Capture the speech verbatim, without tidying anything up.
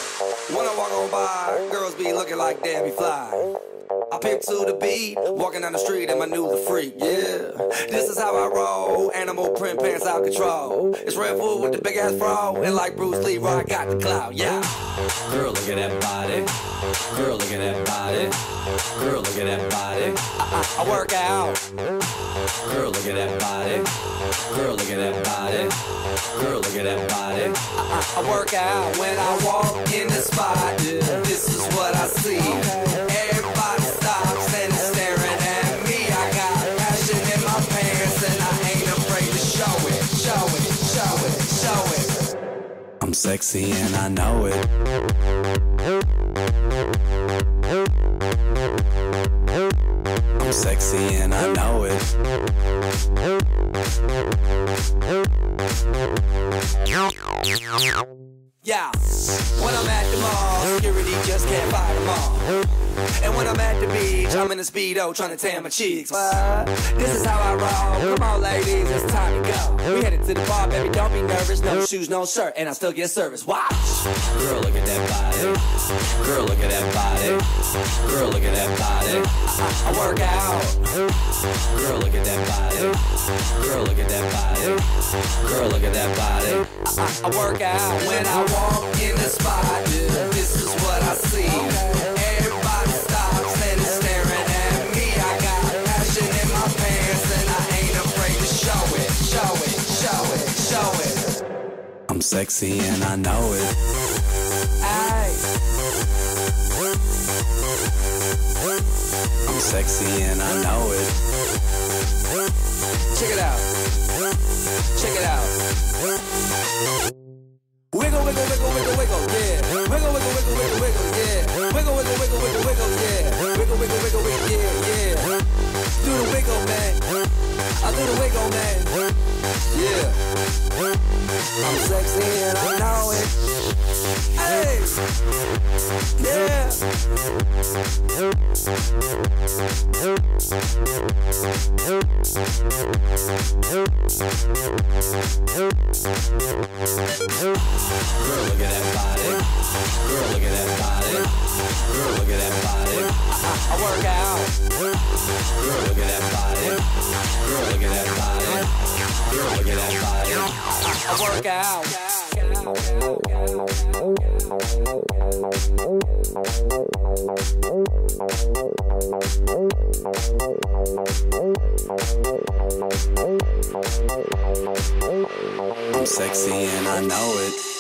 When I walk on by, girls be looking like Debbie Fly. I pick to the beat, walking down the street and my new the freak, yeah. This is how I roll, animal print pants out control. It's Red Bull with the big ass bro, and like Bruce Lee, I got the clout, yeah. Girl, look at that body. Girl, look at that body. Girl, look at that body. I, I, I work out. Girl, look at that body. Girl, look at that body. Girl, look at that body. I, I, I work out when I walk in the spot. Yeah. This is what I see. Everybody stops and is staring at me. I got passion in my pants and I ain't afraid to show it. Show it, show it, show it. I'm sexy and I know it. I'm sexy and I know it. Yeah, when I'm at the mall, security just can't fight them all. And when I'm at the beach, I'm in a Speedo trying to tan my cheeks. But this is how I roll. Come on, ladies, it's time to go. We headed to the bar, baby, don't be nervous. No shoes, no shirt, and I still get service. Watch. Girl, look at that body. Girl, look at that body. Girl, look at that body. I, I work out. Girl, look at that body. Girl, look at that body. Girl, look at that body. I, I, I work out when I walk in the spot. Yeah, this is what I see. Everybody stops and is staring at me. I got passion in my pants and I ain't afraid to show it. Show it, show it, show it. I'm sexy and I know it. Aye. I'm sexy and I know it. Check it out. Check it out. Wiggle, wiggle, wiggle, wiggle, wiggle, yeah. Wiggle, wiggle, wiggle, wiggle, wiggle, yeah. Wiggle, wiggle, wiggle, wiggle, wiggle, yeah. Wiggle, wiggle, wiggle, wiggle, yeah, yeah. Do the wiggle, man. I do the wiggle, man. Yeah. I'm sexy and I know it. Hey. Yeah. Girl, look at that body. Girl, look at that body. Girl, look at that body. I, I work out. Girl, look at that body. Girl, look at that body. Girl, look at that body. I, I work out. I'm sexy and I know it.